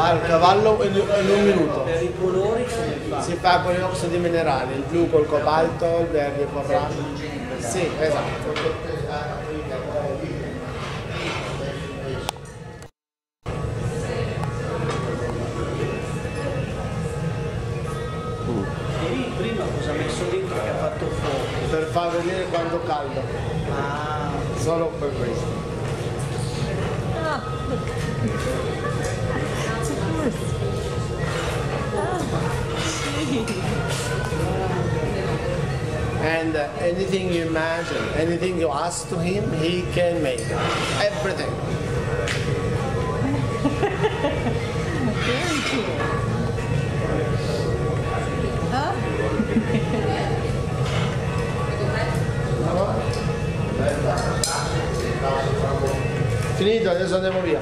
al cavallo in un minuto. Per i colori come fa? Si fa con l'ossido di minerale, il blu col cobalto, il verde col rame. Sì, esatto. E prima cosa ha messo dentro che ha fatto fuoco? Per far vedere quanto caldo. Ah, Solo per questo. And anything you imagine, anything you ask to him, he can make. Everything. Very cool. Huh? Finito, adesso andiamo via.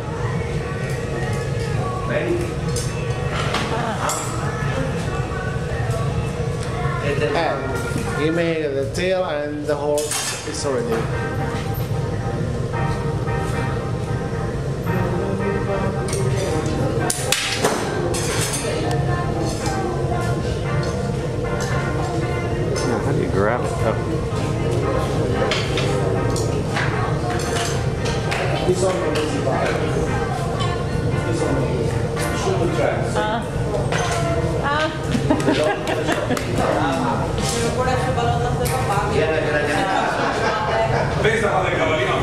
He made the tail and the horse is already. How do you grab it? Oh. Pensa quando il cavallino